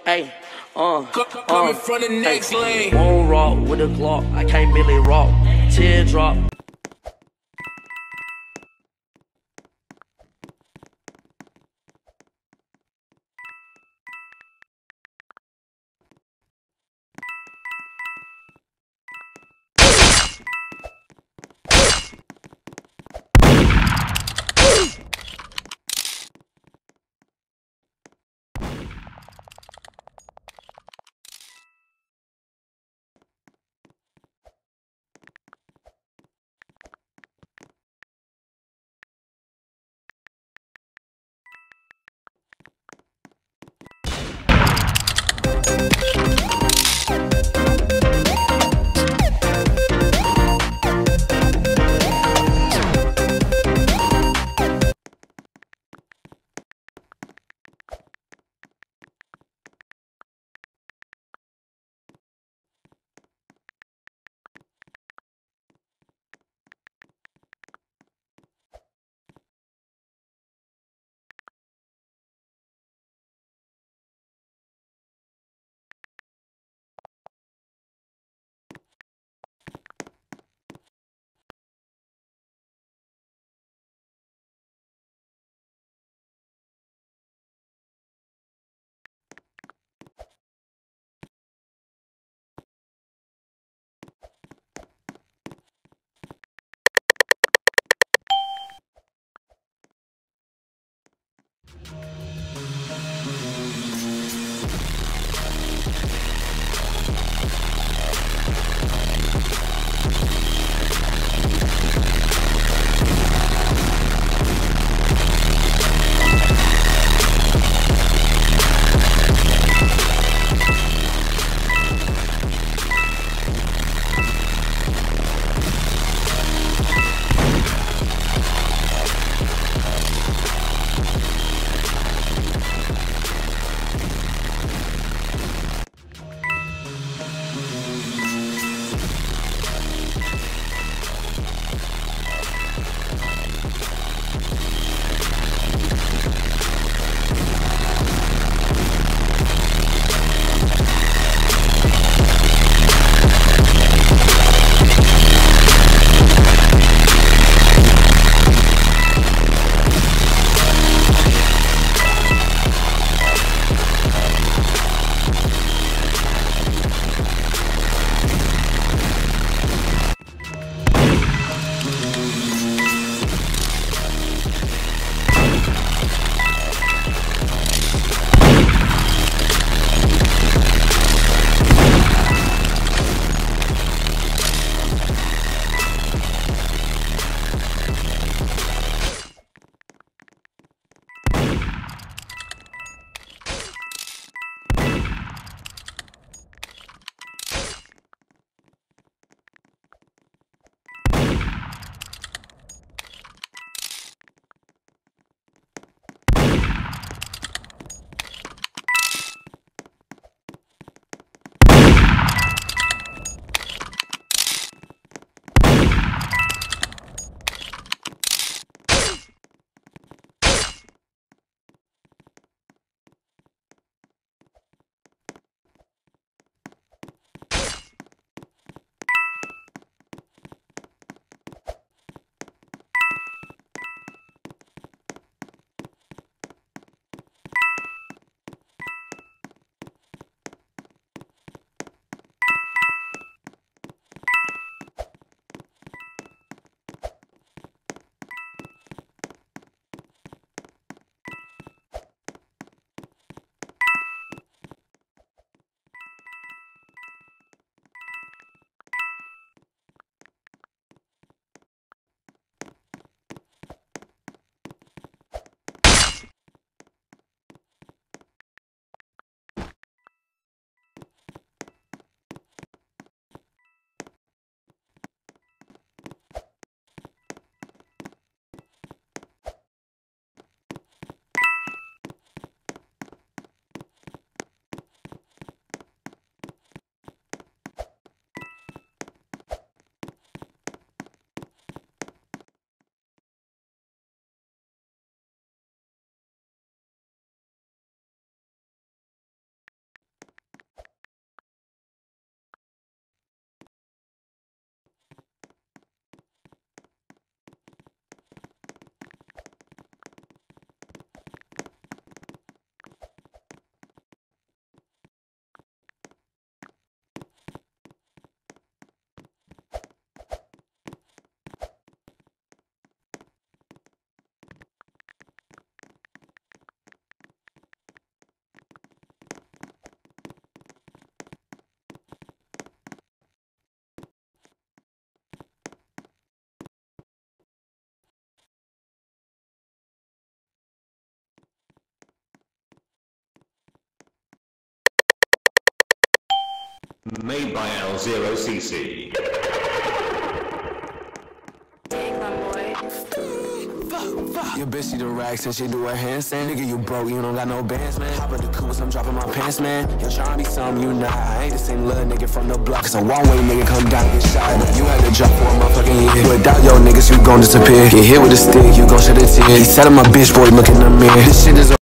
Hey, Coming from the next lane. Won't rock with a Glock, I can't really rock. Teardrop. Made by L0cc. Your bitch see the racks and she do her handstand. Nigga, you broke, you don't got no bands, man. Hop in the coupe, I'm dropping my pants, man. You're trying to be something you not. I ain't the same little nigga from the block. Cause a one-way nigga come down and get shot. You had to drop for a motherfucking year. Without your niggas, you gon' disappear. Get hit with a stick, you gon' shed a tear. He said I'm a bitch, boy, look in the mirror. This shit is